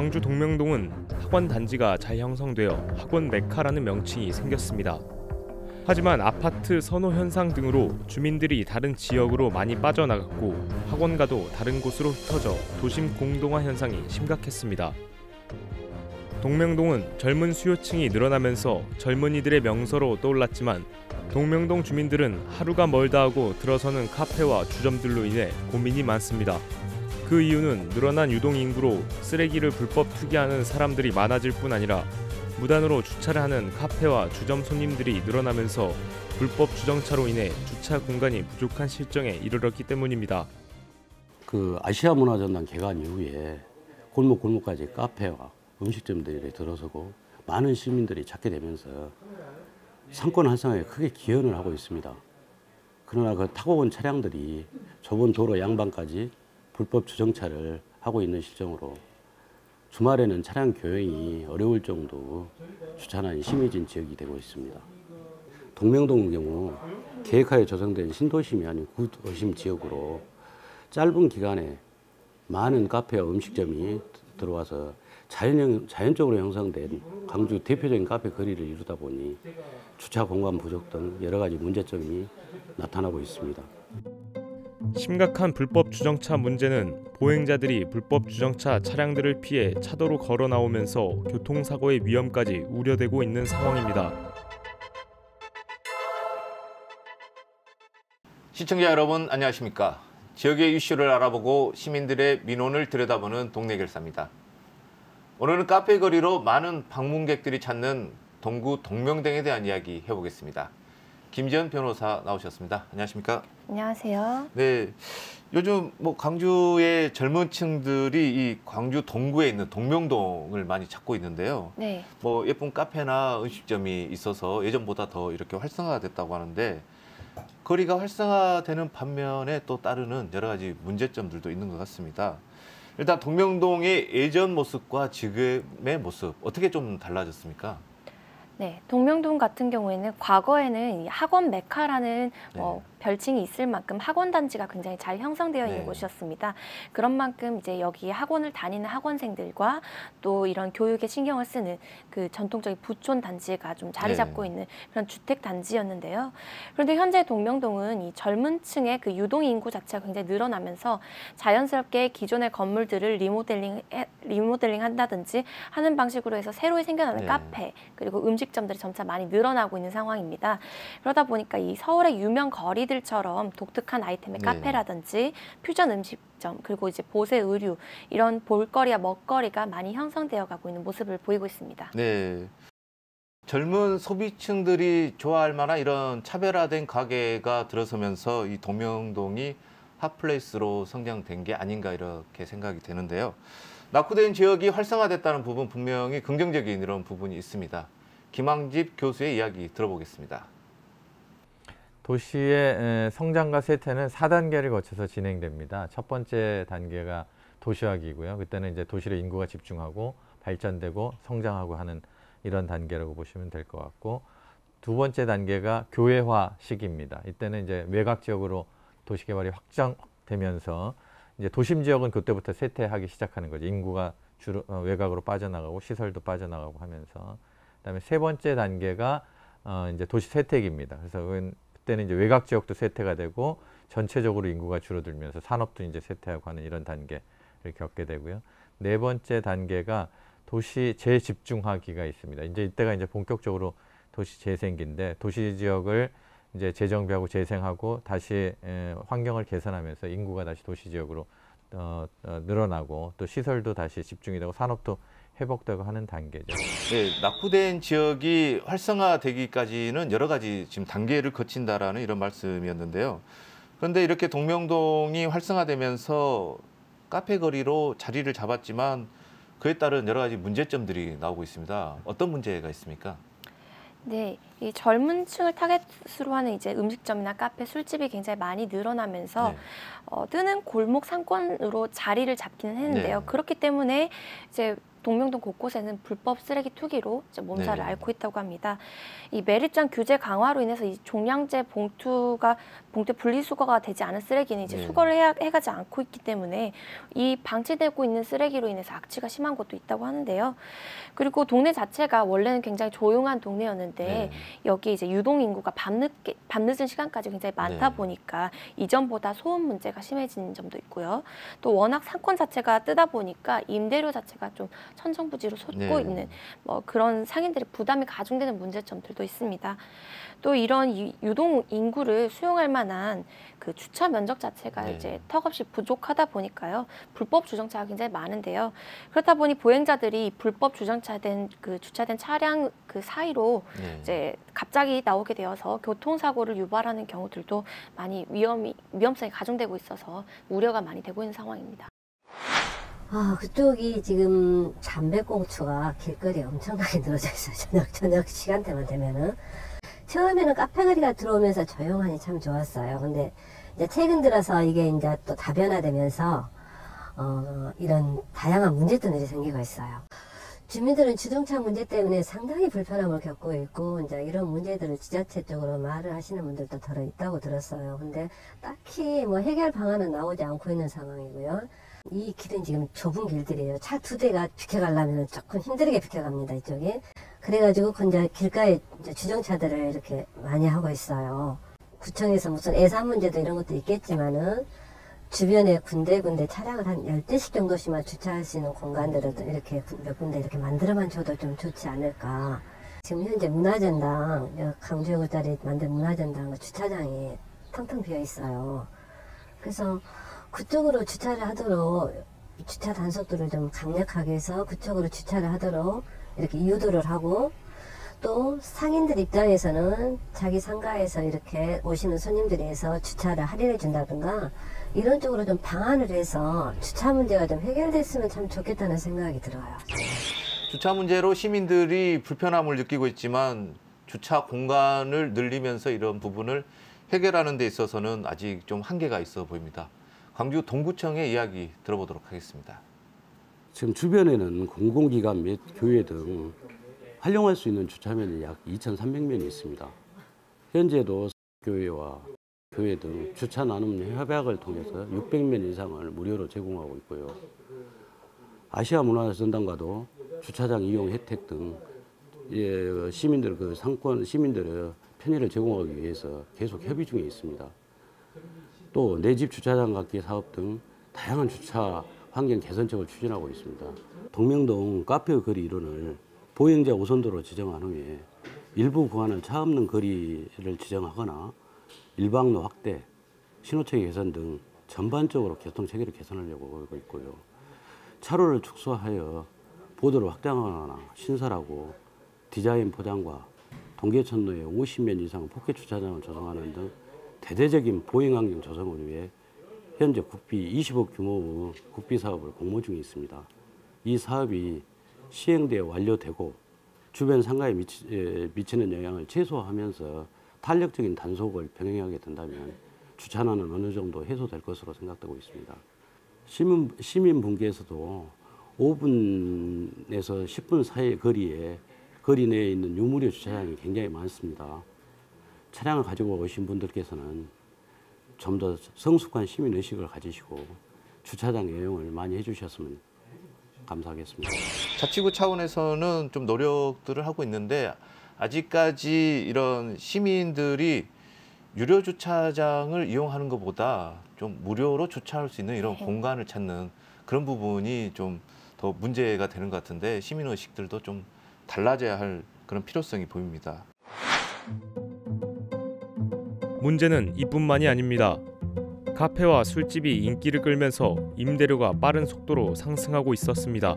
광주 동명동은 학원 단지가 잘 형성되어 학원 메카라는 명칭이 생겼습니다. 하지만 아파트 선호 현상 등으로 주민들이 다른 지역으로 많이 빠져나갔고 학원가도 다른 곳으로 흩어져 도심 공동화 현상이 심각했습니다. 동명동은 젊은 수요층이 늘어나면서 젊은이들의 명소로 떠올랐지만 동명동 주민들은 하루가 멀다 하고 들어서는 카페와 주점들로 인해 고민이 많습니다. 그 이유는 늘어난 유동 인구로 쓰레기를 불법 투기하는 사람들이 많아질 뿐 아니라 무단으로 주차를 하는 카페와 주점 손님들이 늘어나면서 불법 주정차로 인해 주차 공간이 부족한 실정에 이르렀기 때문입니다. 그 아시아 문화전당 개관 이후에 골목골목까지 카페와 음식점들이 들어서고 많은 시민들이 찾게 되면서 상권 활성화에 크게 기여를 하고 있습니다. 그러나 그 타고 온 차량들이 좁은 도로 양방까지 불법 주정차를 하고 있는 실정으로 주말에는 차량 교행이 어려울 정도 주차난이 심해진 지역이 되고 있습니다. 동명동의 경우 계획하에 조성된 신도심이 아닌 구도심 지역으로 짧은 기간에 많은 카페와 음식점이 들어와서 자연적으로 형성된 광주 대표적인 카페 거리를 이루다 보니 주차 공간 부족 등 여러 가지 문제점이 나타나고 있습니다. 심각한 불법 주정차 문제는 보행자들이 불법 주정차 차량들을 피해 차도로 걸어 나오면서 교통사고의 위험까지 우려되고 있는 상황입니다. 시청자 여러분 안녕하십니까? 지역의 이슈를 알아보고 시민들의 민원을 들여다보는 동네결사입니다. 오늘은 카페 거리로 많은 방문객들이 찾는 동구 동명동에 대한 이야기 해보겠습니다. 김지연 변호사 나오셨습니다. 안녕하십니까? 안녕하세요. 네, 요즘 광주의 젊은 층들이 이 광주 동구에 있는 동명동을 많이 찾고 있는데요. 네. 예쁜 카페나 음식점이 있어서 예전보다 더 이렇게 활성화가 됐다고 하는데 거리가 활성화되는 반면에 또 따르는 여러 가지 문제점들도 있는 것 같습니다. 일단 동명동의 예전 모습과 지금의 모습 어떻게 좀 달라졌습니까? 네, 동명동 같은 경우에는 과거에는 이 학원 메카라는 별칭이 있을 만큼 학원 단지가 굉장히 잘 형성되어 있는 곳이었습니다. 그런 만큼 이제 여기 학원을 다니는 학원생들과 또 이런 교육에 신경을 쓰는 그 전통적인 부촌 단지가 좀 자리 잡고 있는 그런 주택 단지였는데요. 그런데 현재 동명동은 이 젊은 층의 그 유동 인구 자체가 굉장히 늘어나면서 자연스럽게 기존의 건물들을 리모델링 한다든지 하는 방식으로 해서 새로 생겨나는 카페 그리고 음식점들이 점차 많이 늘어나고 있는 상황입니다. 그러다 보니까 이 서울의 유명 거리들처럼 독특한 아이템의 카페라든지 퓨전 음식점 그리고 이제 보세 의류 이런 볼거리와 먹거리가 많이 형성되어 가고 있는 모습을 보이고 있습니다. 네. 젊은 소비층들이 좋아할 만한 이런 차별화된 가게가 들어서면서 이 동명동이 핫플레이스로 성장된 게 아닌가 이렇게 생각이 되는데요. 낙후된 지역이 활성화됐다는 부분 분명히 긍정적인 이런 부분이 있습니다. 김항집 교수의 이야기 들어보겠습니다. 도시의 성장과 쇠퇴는 4단계를 거쳐서 진행됩니다. 첫 번째 단계가 도시화기고요. 그때는 이제 도시로 인구가 집중하고 발전되고 성장하고 하는 이런 단계라고 보시면 될 것 같고, 두 번째 단계가 교외화 시기입니다. 이때는 이제 외곽 지역으로 도시 개발이 확장되면서 이제 도심 지역은 그때부터 쇠퇴하기 시작하는 거죠. 인구가 주로 외곽으로 빠져나가고 시설도 빠져나가고 하면서. 그다음에 세 번째 단계가 이제 도시 쇠퇴기입니다. 그래서 그때는 이제 외곽 지역도 쇠퇴가 되고 전체적으로 인구가 줄어들면서 산업도 이제 쇠퇴하고 하는 이런 단계를 겪게 되고요. 네 번째 단계가 도시 재집중화기가 있습니다. 이제 이때가 이제 본격적으로 도시 재생기인데 도시 지역을 이제 재정비하고 재생하고 다시 환경을 개선하면서 인구가 다시 도시 지역으로 늘어나고 또 시설도 다시 집중이 되고 산업도 회복되고 하는 단계죠. 네, 낙후된 지역이 활성화되기까지는 여러 가지 지금 단계를 거친다라는 이런 말씀이었는데요. 그런데 이렇게 동명동이 활성화되면서 카페 거리로 자리를 잡았지만 그에 따른 여러 가지 문제점들이 나오고 있습니다. 어떤 문제가 있습니까? 네, 이 젊은 층을 타겟으로 하는 이제 음식점이나 카페, 술집이 굉장히 많이 늘어나면서 뜨는 골목 상권으로 자리를 잡기는 했는데요. 그렇기 때문에 이제 동명동 곳곳에는 불법 쓰레기 투기로 이제 몸살을 네. 앓고 있다고 합니다. 이 매립장 규제 강화로 인해서 이 종량제 봉투 분리수거가 되지 않은 쓰레기는 이제 네. 수거를 해가지 않고 있기 때문에 이 방치되고 있는 쓰레기로 인해서 악취가 심한 곳도 있다고 하는데요. 그리고 동네 자체가 원래는 굉장히 조용한 동네였는데 네. 여기 이제 유동 인구가 밤늦은 시간까지 굉장히 많다 네. 보니까 이전보다 소음 문제가 심해진 점도 있고요. 또 워낙 상권 자체가 뜨다 보니까 임대료 자체가 좀 천정부지로 솟고 네. 있는 뭐 그런 상인들의 부담이 가중되는 문제점들도 있습니다. 또 이런 유동 인구를 수용할 만한 그 주차 면적 자체가 네. 이제 턱없이 부족하다 보니까요. 불법 주정차가 굉장히 많은데요. 그렇다 보니 보행자들이 불법 주정차된 그 주차된 차량 그 사이로 네. 이제 갑자기 나오게 되어서 교통사고를 유발하는 경우들도 많이 위험성이 가중되고 있어서 우려가 많이 되고 있는 상황입니다. 그쪽이 지금 담배꽁초가 길거리에 엄청나게 늘어져 있어요. 저녁 시간대만 되면은. 처음에는 카페거리가 들어오면서 조용하니 참 좋았어요. 근데 이제 최근 들어서 이게 이제 또 다변화되면서, 이런 다양한 문제점들이 생기고 있어요. 주민들은 주정차 문제 때문에 상당히 불편함을 겪고 있고, 이제 이런 문제들을 지자체 쪽으로 말을 하시는 분들도 들어 있다고 들었어요. 근데 딱히 뭐 해결 방안은 나오지 않고 있는 상황이고요. 이 길은 지금 좁은 길들이에요. 차 2대가 비켜가려면 조금 힘들게 비켜갑니다, 이쪽이. 그래가지고 이제 길가에 이제 주정차들을 이렇게 많이 하고 있어요. 구청에서 무슨 예산 문제도 이런 것도 있겠지만은 주변에 군데군데 차량을 한 10대씩 정도씩만 주차할 수 있는 공간들을 이렇게 몇 군데 이렇게 만들어만 줘도 좀 좋지 않을까. 지금 현재 문화전당, 강주역을짜리 만든 문화전당 주차장이 텅텅 비어 있어요. 그래서 그쪽으로 주차를 하도록 주차 단속도를 좀 강력하게 해서 그쪽으로 주차를 하도록 이렇게 유도를 하고, 또 상인들 입장에서는 자기 상가에서 이렇게 오시는 손님들에 의해서 주차를 할인해 준다든가 이런 쪽으로 좀 방안을 해서 주차 문제가 좀 해결됐으면 참 좋겠다는 생각이 들어요. 주차 문제로 시민들이 불편함을 느끼고 있지만 주차 공간을 늘리면서 이런 부분을 해결하는 데 있어서는 아직 좀 한계가 있어 보입니다. 광주 동구청의 이야기 들어보도록 하겠습니다. 지금 주변에는 공공기관 및 교회 등 활용할 수 있는 주차면이 약 2,300면이 있습니다. 현재도 교회와 교회 등 주차 나눔 협약을 통해서 600면 이상을 무료로 제공하고 있고요. 아시아 문화전당과도 주차장 이용 혜택 등 시민들 상권 시민들의 편의를 제공하기 위해서 계속 협의 중에 있습니다. 또 내 집 주차장 갖기 사업 등 다양한 주차 환경 개선책을 추진하고 있습니다. 동명동 카페 거리 이론을 보행자 우선도로 지정한 후에 일부 구간은 차 없는 거리를 지정하거나 일방로 확대, 신호체계 개선 등 전반적으로 교통체계를 개선하려고 하고 있고요. 차로를 축소하여 보도를 확장하거나 신설하고 디자인 포장과 동계천로에 50면 이상 포켓 주차장을 조성하는 등 대대적인 보행환경 조성을 위해 현재 국비 20억 규모의 국비 사업을 공모 중에 있습니다. 이 사업이 시행되어 완료되고 주변 상가에 미치는 영향을 최소화하면서 탄력적인 단속을 병행하게 된다면 주차난은 어느 정도 해소될 것으로 생각되고 있습니다. 시민분께서도 5분에서 10분 사이 거리 내에 있는 유무료 주차장이 굉장히 많습니다. 차량을 가지고 오신 분들께서는 좀 더 성숙한 시민의식을 가지시고 주차장 이용을 많이 해주셨으면 감사하겠습니다. 자치구 차원에서는 좀 노력들을 하고 있는데 아직까지 이런 시민들이 유료 주차장을 이용하는 것보다 좀 무료로 주차할 수 있는 이런 공간을 찾는 그런 부분이 좀 더 문제가 되는 것 같은데 시민의식들도 좀 달라져야 할 그런 필요성이 보입니다. 문제는 이뿐만이 아닙니다. 카페와 술집이 인기를 끌면서 임대료가 빠른 속도로 상승하고 있었습니다.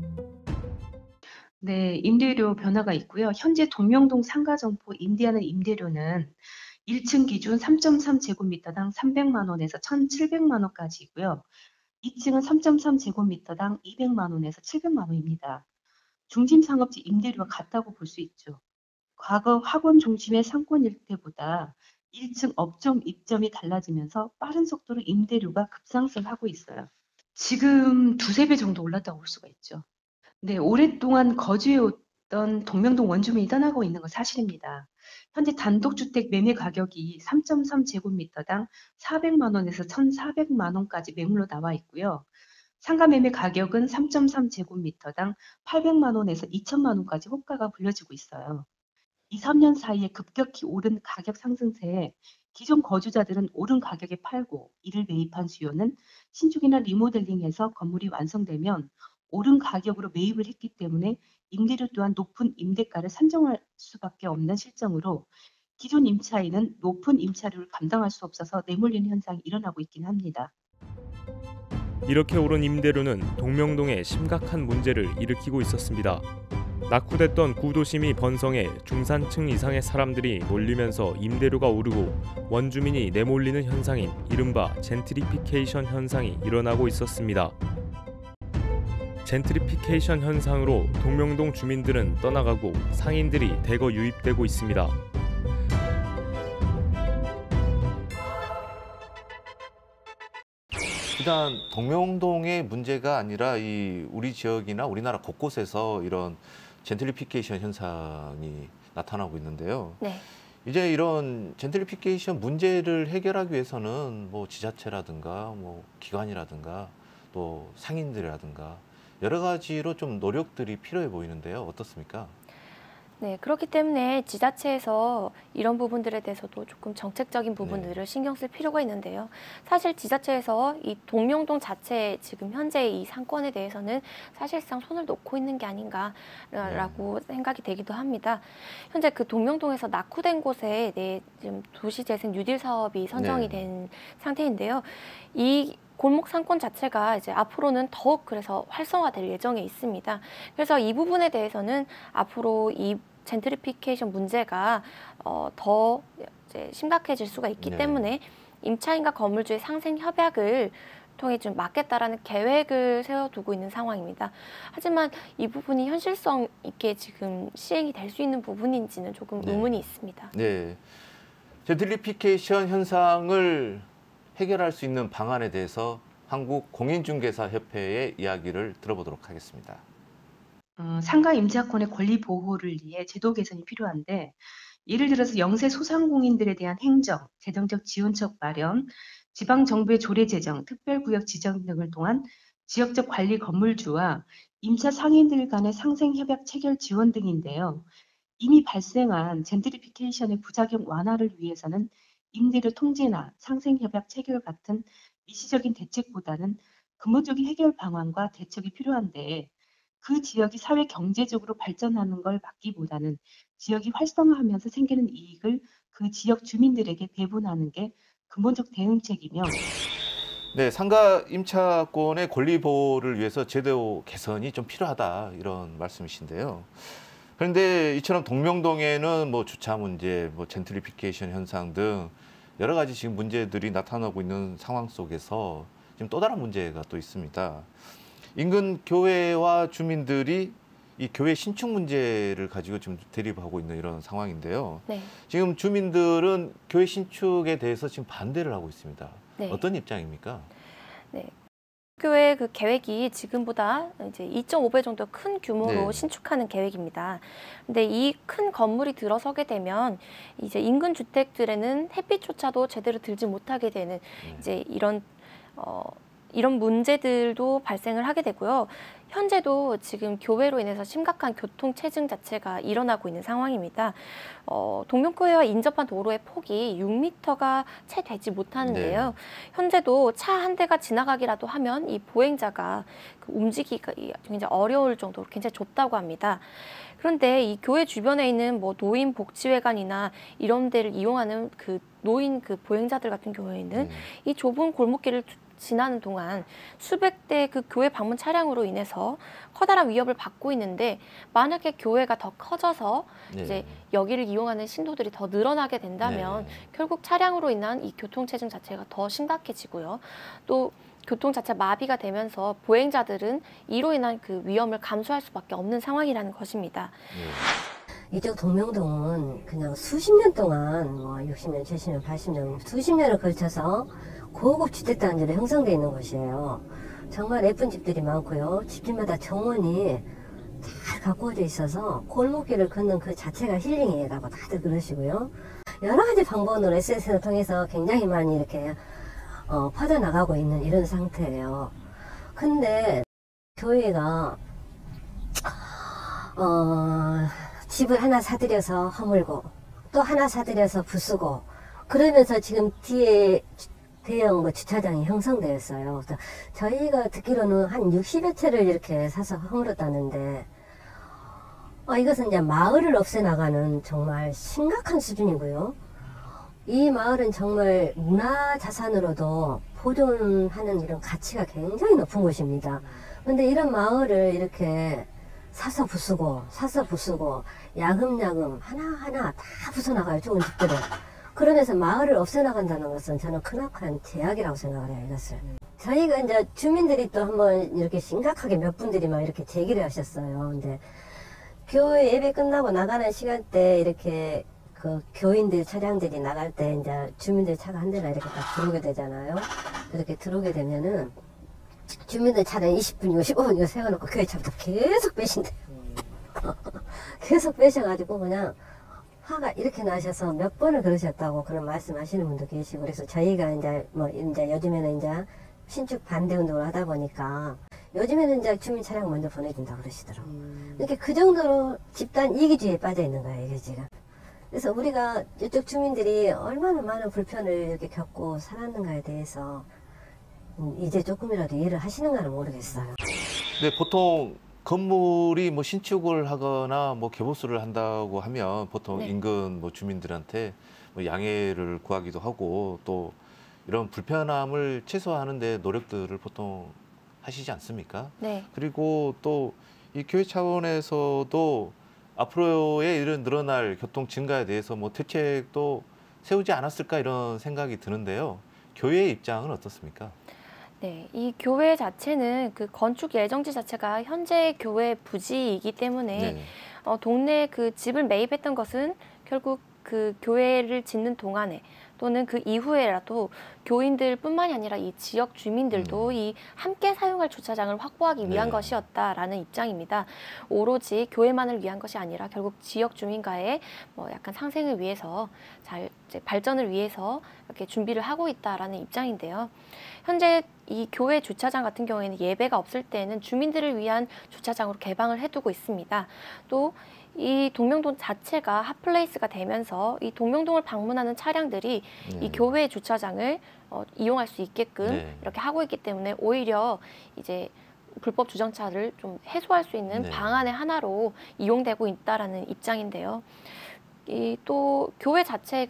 네, 임대료 변화가 있고요. 현재 동명동 상가점포 임대하는 임대료는 1층 기준 3.3제곱미터당 300만 원에서 1,700만 원까지이고요. 2층은 3.3제곱미터당 200만 원에서 700만 원입니다. 중심 상업지 임대료가 같다고 볼 수 있죠. 과거 학원 중심의 상권 일대보다 1층 업종 입점이 달라지면서 빠른 속도로 임대료가 급상승하고 있어요. 지금 두세 배 정도 올랐다고 볼 수가 있죠. 네, 오랫동안 거주해왔던 동명동 원주민이 떠나고 있는 건 사실입니다. 현재 단독주택 매매 가격이 3.3제곱미터당 400만 원에서 1,400만 원까지 매물로 나와 있고요. 상가 매매 가격은 3.3제곱미터당 800만 원에서 2천만 원까지 호가가 불려지고 있어요. 2, 3년 사이에 급격히 오른 가격 상승세에 기존 거주자들은 오른 가격에 팔고 이를 매입한 수요는 신축이나 리모델링해서 건물이 완성되면 오른 가격으로 매입을 했기 때문에 임대료 또한 높은 임대가를 산정할 수밖에 없는 실정으로 기존 임차인은 높은 임차료를 감당할 수 없어서 내몰리는 현상이 일어나고 있긴 합니다. 이렇게 오른 임대료는 동명동에 심각한 문제를 일으키고 있었습니다. 낙후됐던 구도심이 번성해 중산층 이상의 사람들이 몰리면서 임대료가 오르고 원주민이 내몰리는 현상인 이른바 젠트리피케이션 현상이 일어나고 있었습니다. 젠트리피케이션 현상으로 동명동 주민들은 떠나가고 상인들이 대거 유입되고 있습니다. 일단 동명동의 문제가 아니라 이 우리 지역이나 우리나라 곳곳에서 이런 젠트리피케이션 현상이 나타나고 있는데요. 네. 이제 이런 젠트리피케이션 문제를 해결하기 위해서는 뭐 지자체라든가 뭐 기관이라든가 또 상인들이라든가 여러 가지로 좀 노력들이 필요해 보이는데요. 어떻습니까? 네, 그렇기 때문에 지자체에서 이런 부분들에 대해서도 조금 정책적인 부분들을 신경 쓸 필요가 있는데요. 사실 지자체에서 이 동명동 자체 지금 현재 이 상권에 대해서는 사실상 손을 놓고 있는 게 아닌가라고 생각이 되기도 합니다. 현재 그 동명동에서 낙후된 곳에 지금 도시재생 뉴딜 사업이 선정이 된 상태인데요. 이 골목 상권 자체가 이제 앞으로는 더욱 그래서 활성화될 예정에 있습니다. 그래서 이 부분에 대해서는 앞으로 이 젠트리피케이션 문제가 더 이제 심각해질 수가 있기 때문에 임차인과 건물주의 상생 협약을 통해 좀 막겠다라는 계획을 세워두고 있는 상황입니다. 하지만 이 부분이 현실성 있게 지금 시행이 될 수 있는 부분인지는 조금 의문이 있습니다. 네, 젠트리피케이션 현상을 해결할 수 있는 방안에 대해서 한국공인중개사협회의 이야기를 들어보도록 하겠습니다. 상가 임차권의 권리 보호를 위해 제도 개선이 필요한데 예를 들어서 영세 소상공인들에 대한 행정, 재정적 지원책 마련, 지방정부의 조례 제정, 특별구역 지정 등을 통한 지역적 관리 건물주와 임차 상인들 간의 상생협약 체결 지원 등인데요. 이미 발생한 젠트리피케이션의 부작용 완화를 위해서는 임대료 통제나 상생협약 체결 같은 일시적인 대책보다는 근본적인 해결 방안과 대책이 필요한데 그 지역이 사회 경제적으로 발전하는 걸 막기보다는 지역이 활성화하면서 생기는 이익을 그 지역 주민들에게 배분하는 게 근본적 대응책이며 네, 상가 임차권의 권리 보호를 위해서 제도 개선이 좀 필요하다 이런 말씀이신데요. 그런데 이처럼 동명동에는 뭐 주차 문제, 뭐 젠트리피케이션 현상 등 여러 가지 지금 문제들이 나타나고 있는 상황 속에서 지금 또 다른 문제가 또 있습니다. 인근 교회와 주민들이 이 교회 신축 문제를 가지고 지금 대립하고 있는 이런 상황인데요. 네. 지금 주민들은 교회 신축에 대해서 지금 반대를 하고 있습니다. 네. 어떤 입장입니까? 네. 교회 그 계획이 지금보다 이제 2.5배 정도 큰 규모로 신축하는 계획입니다. 근데 이 큰 건물이 들어서게 되면 이제 인근 주택들에는 햇빛조차도 제대로 들지 못하게 되는 이제 이런 문제들도 발생을 하게 되고요. 현재도 지금 교외로 인해서 심각한 교통 체증 자체가 일어나고 있는 상황입니다. 동명교회와 인접한 도로의 폭이 6m가 채 되지 못하는데요. 현재도 차 한 대가 지나가기라도 하면 이 보행자가 움직이기가 굉장히 어려울 정도로 굉장히 좁다고 합니다. 그런데 이 교회 주변에 있는 뭐 노인 복지회관이나 이런 데를 이용하는 그 노인 그 보행자들 같은 경우에는 이 좁은 골목길을 지나는 동안 수백 대 그 교회 방문 차량으로 인해서 커다란 위협을 받고 있는데 만약에 교회가 더 커져서 이제 여기를 이용하는 신도들이 더 늘어나게 된다면 결국 차량으로 인한 이 교통체증 자체가 더 심각해지고요. 또 교통 자체 마비가 되면서 보행자들은 이로 인한 그 위험을 감수할 수밖에 없는 상황이라는 것입니다. 이쪽 동명동은 그냥 수십 년 동안 뭐 60년, 70년, 80년, 수십 년을 걸쳐서 고급 주택단지로 형성되어 있는 곳이에요. 정말 예쁜 집들이 많고요. 집집마다 정원이 잘 가꾸어져 있어서 골목길을 걷는 그 자체가 힐링이라고 다들 그러시고요. 여러 가지 방법으로 SNS를 통해서 굉장히 많이 이렇게 퍼져나가고 있는 이런 상태예요. 근데 교회가 집을 하나 사들여서 허물고 또 하나 사들여서 부수고 그러면서 지금 뒤에 대형 주차장이 형성되었어요. 그래서 저희가 듣기로는 한 60여 채를 이렇게 사서 허물었다는데 이것은 이제 마을을 없애나가는 정말 심각한 수준이고요. 이 마을은 정말 문화자산으로도 보존하는 이런 가치가 굉장히 높은 곳입니다. 근데 이런 마을을 이렇게 사서 부수고 야금야금 하나하나 다 부숴나가요. 좋은 집들을. 그러면서 마을을 없애나간다는 것은 저는 크나큰 제약이라고 생각을 해요. 이것을. 저희가 이제 주민들이 또 한번 이렇게 심각하게 몇 분들이 막 이렇게 제기를 하셨어요. 근데 교회 예배 끝나고 나가는 시간대 이렇게 그 교인들 차량들이 나갈 때 이제 주민들 차가 한 대가 이렇게 딱 들어오게 되잖아요. 그렇게 들어오게 되면은 주민들 차량 20분이고 15분이고 세워놓고 교회 차부터 계속 빼신대요. 계속 빼셔가지고 그냥 화가 이렇게 나셔서 몇 번을 그러셨다고 그런 말씀하시는 분도 계시고 그래서 저희가 이제 이제 요즘에는 이제 신축 반대 운동을 하다 보니까 요즘에는 이제 주민 차량 먼저 보내준다 그러시더라고요. 이렇게 그 정도로 집단 이기주의에 빠져 있는 거예요, 이게 지금. 그래서 우리가 이쪽 주민들이 얼마나 많은 불편을 이렇게 겪고 살았는가에 대해서 이제 조금이라도 이해를 하시는가는 모르겠어요. 네, 보통 건물이 뭐 신축을 하거나 뭐 개보수를 한다고 하면 보통 네. 인근 뭐 주민들한테 뭐 양해를 구하기도 하고 또 이런 불편함을 최소화하는 데 노력들을 보통 하시지 않습니까? 네. 그리고 또 이 교회 차원에서도 앞으로의 이런 늘어날 교통 증가에 대해서 뭐 대책도 세우지 않았을까 이런 생각이 드는데요. 교회의 입장은 어떻습니까? 네, 이 교회 자체는 그 건축 예정지 자체가 현재 교회 부지이기 때문에 네. 동네 그 집을 매입했던 것은 결국 그 교회를 짓는 동안에 또는 그 이후에라도 교인들뿐만이 아니라 이 지역 주민들도 이 함께 사용할 주차장을 확보하기 위한 네. 것이었다라는 입장입니다. 오로지 교회만을 위한 것이 아니라 결국 지역 주민과의 뭐 약간 상생을 위해서 이제 발전을 위해서 이렇게 준비를 하고 있다라는 입장인데요. 현재 이 교회 주차장 같은 경우에는 예배가 없을 때는 주민들을 위한 주차장으로 개방을 해두고 있습니다. 또 이 동명동 자체가 핫플레이스가 되면서 이 동명동을 방문하는 차량들이 이 교회 주차장을 이용할 수 있게끔 네. 이렇게 하고 있기 때문에 오히려 이제 불법 주정차를 좀 해소할 수 있는 네. 방안의 하나로 이용되고 있다라는 입장인데요. 이 또 교회 자체의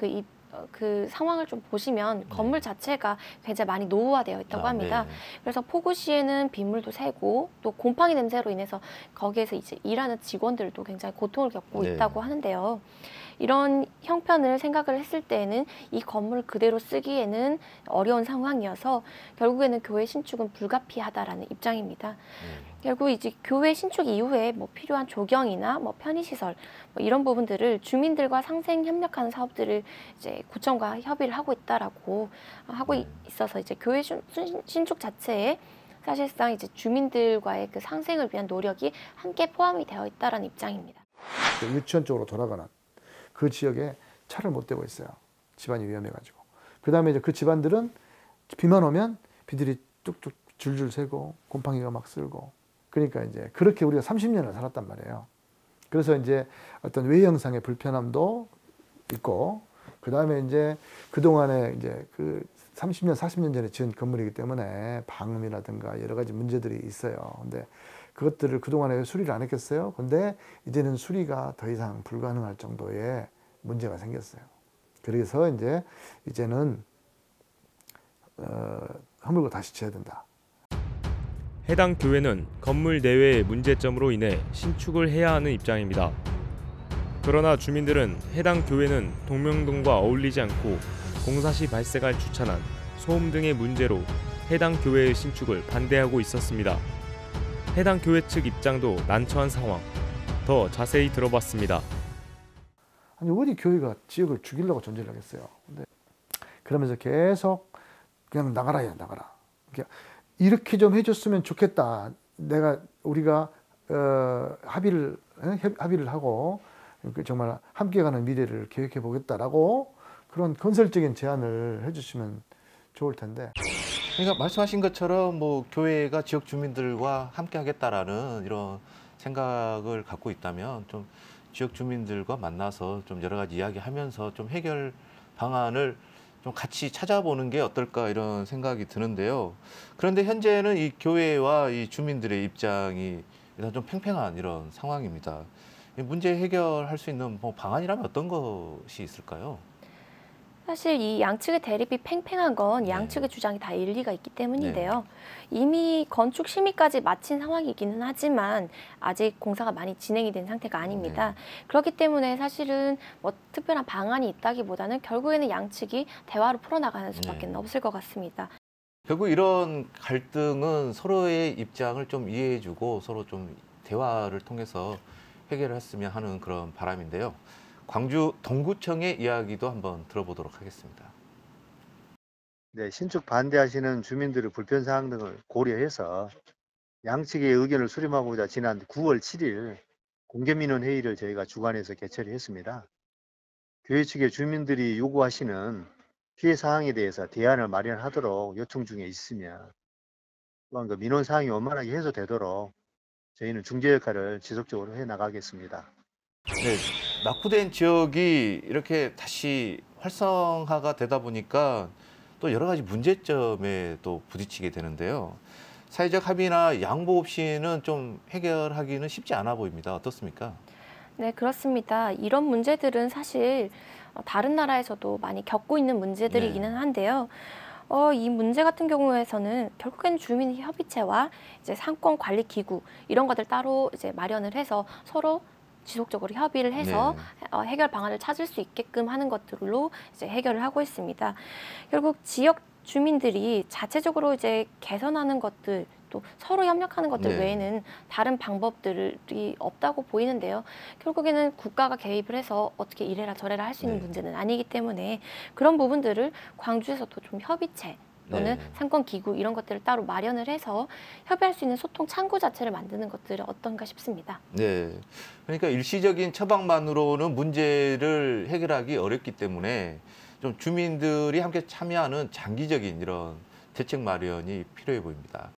그 상황을 좀 보시면 건물 자체가 굉장히 많이 노후화되어 있다고 합니다. 네. 그래서 폭우 시에는 빗물도 새고 또 곰팡이 냄새로 인해서 거기에서 이제 일하는 직원들도 굉장히 고통을 겪고 네. 있다고 하는데요. 이런 형편을 생각을 했을 때에는 이 건물을 그대로 쓰기에는 어려운 상황이어서 결국에는 교회 신축은 불가피하다라는 입장입니다. 결국 이제 교회 신축 이후에 뭐 필요한 조경이나 뭐 편의시설 뭐 이런 부분들을 주민들과 상생 협력하는 사업들을 이제 구청과 협의를 하고 있다라고 하고 있어서 이제 교회 신축 자체에 사실상 이제 주민들과의 그 상생을 위한 노력이 함께 포함이 되어 있다라는 입장입니다. 유치원 쪽으로 돌아가는 그 지역에 차를 못 대고 있어요. 집안이 위험해가지고. 그 다음에 이제 그 집안들은 비만 오면 비들이 뚝뚝 줄줄 새고 곰팡이가 막 쓸고. 그러니까 이제 그렇게 우리가 30년을 살았단 말이에요. 그래서 이제 어떤 외형상의 불편함도 있고, 그 다음에 이제 그동안에 이제 그 30년, 40년 전에 지은 건물이기 때문에 방음이라든가 여러 가지 문제들이 있어요. 근데 그것들을 그동안에 수리를 안 했겠어요? 근데 이제는 수리가 더 이상 불가능할 정도의 문제가 생겼어요. 그래서 이제는 허물고 다시 지어야 된다. 해당 교회는 건물 내외의 문제점으로 인해 신축을 해야 하는 입장입니다. 그러나 주민들은 해당 교회는 동명동과 어울리지 않고 공사 시 발생할 주차난, 소음 등의 문제로 해당 교회의 신축을 반대하고 있었습니다. 해당 교회 측 입장도 난처한 상황. 더 자세히 들어봤습니다. 아니 어디 교회가 지역을 죽이려고 존재를 하겠어요. 근데 그러면서 계속 그냥 나가라. 그러니까 이렇게 좀 해줬으면 좋겠다. 우리가 합의를 하고 정말 함께 가는 미래를 계획해 보겠다라고 그런 건설적인 제안을 해주시면 좋을 텐데. 그러니까 말씀하신 것처럼 뭐 교회가 지역 주민들과 함께 하겠다라는 이런 생각을 갖고 있다면 좀 지역 주민들과 만나서 좀 여러 가지 이야기하면서 좀 해결 방안을 좀 같이 찾아보는 게 어떨까 이런 생각이 드는데요. 그런데 현재는 이 교회와 이 주민들의 입장이 일단 좀 팽팽한 이런 상황입니다. 이 문제 해결할 수 있는 뭐 방안이라면 어떤 것이 있을까요? 사실 이 양측의 대립이 팽팽한 건 네. 양측의 주장이 다 일리가 있기 때문인데요. 이미 건축 심의까지 마친 상황이기는 하지만 아직 공사가 많이 진행이 된 상태가 아닙니다. 그렇기 때문에 사실은 뭐 특별한 방안이 있다기보다는 결국에는 양측이 대화로 풀어나가는 수밖에 없을 것 같습니다. 결국 이런 갈등은 서로의 입장을 좀 이해해주고 서로 좀 대화를 통해서 해결을 했으면 하는 그런 바람인데요. 광주 동구청의 이야기도 한번 들어보도록 하겠습니다. 네, 신축 반대하시는 주민들의 불편사항 등을 고려해서 양측의 의견을 수렴하고자 지난 9월 7일 공개민원 회의를 저희가 주관해서 개최를 했습니다. 교회 측의 주민들이 요구하시는 피해 사항에 대해서 대안을 마련하도록 요청 중에 있으며 또한 그 민원 사항이 원만하게 해소되도록 저희는 중재 역할을 지속적으로 해 나가겠습니다. 네, 낙후된 지역이 이렇게 다시 활성화가 되다 보니까 또 여러 가지 문제점에 또 부딪히게 되는데요. 사회적 합의나 양보 없이는 좀 해결하기는 쉽지 않아 보입니다. 어떻습니까? 네, 그렇습니다. 이런 문제들은 사실 다른 나라에서도 많이 겪고 있는 문제들이기는 한데요. 이 문제 같은 경우에서는 결국에는 주민 협의체와 이제 상권 관리 기구 이런 것들 따로 이제 마련을 해서 서로 지속적으로 협의를 해서 해결 방안을 찾을 수 있게끔 하는 것들로 이제 해결을 하고 있습니다. 결국 지역 주민들이 자체적으로 이제 개선하는 것들 또 서로 협력하는 것들 외에는 다른 방법들이 없다고 보이는데요. 결국에는 국가가 개입을 해서 어떻게 이래라 저래라 할 수 있는 문제는 아니기 때문에 그런 부분들을 광주에서도 좀 협의체 또는 상권기구 이런 것들을 따로 마련을 해서 협의할 수 있는 소통 창구 자체를 만드는 것들이 어떤가 싶습니다. 네, 그러니까 일시적인 처방만으로는 문제를 해결하기 어렵기 때문에 좀 주민들이 함께 참여하는 장기적인 이런 대책 마련이 필요해 보입니다.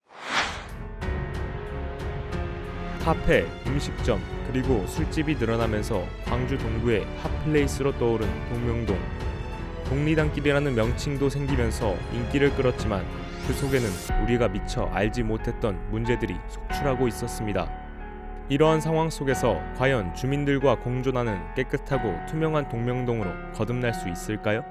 카페, 음식점, 그리고 술집이 늘어나면서 광주 동구의 핫플레이스로 떠오른 동명동. 독리단길이라는 명칭도 생기면서 인기를 끌었지만 그 속에는 우리가 미처 알지 못했던 문제들이 속출하고 있었습니다. 이러한 상황 속에서 과연 주민들과 공존하는 깨끗하고 투명한 동명동으로 거듭날 수 있을까요?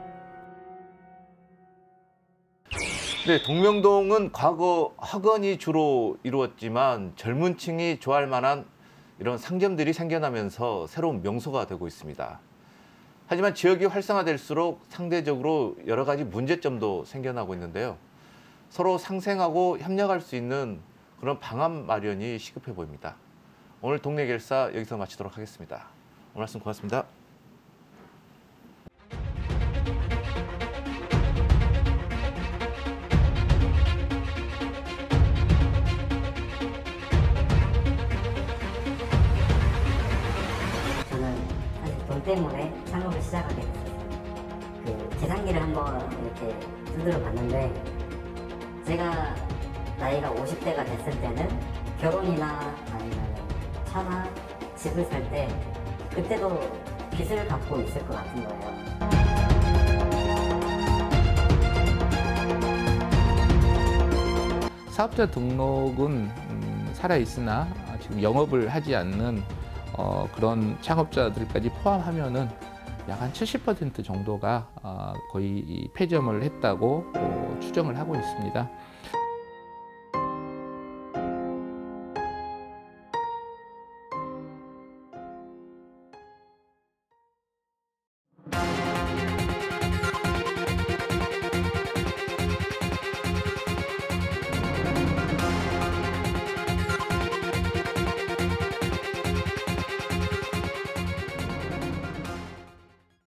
네, 동명동은 과거 학원이 주로 이루었지만 젊은 층이 좋아할 만한 이런 상점들이 생겨나면서 새로운 명소가 되고 있습니다. 하지만 지역이 활성화될수록 상대적으로 여러 가지 문제점도 생겨나고 있는데요. 서로 상생하고 협력할 수 있는 그런 방안 마련이 시급해 보입니다. 오늘 동네 결사 여기서 마치도록 하겠습니다. 오늘 말씀 고맙습니다. 돈 때문에 창업을 시작하게 됐어요. 그 계산기를 한번 이렇게 두드려 봤는데 제가 나이가 50대가 됐을 때는 결혼이나 아니면 차나 집을 살 때 그때도 빚을 갖고 있을 것 같은 거예요. 사업자 등록은 살아있으나 지금 영업을 하지 않는 그런 창업자들까지 포함하면은 약 한 70% 정도가 거의 폐점을 했다고 추정을 하고 있습니다.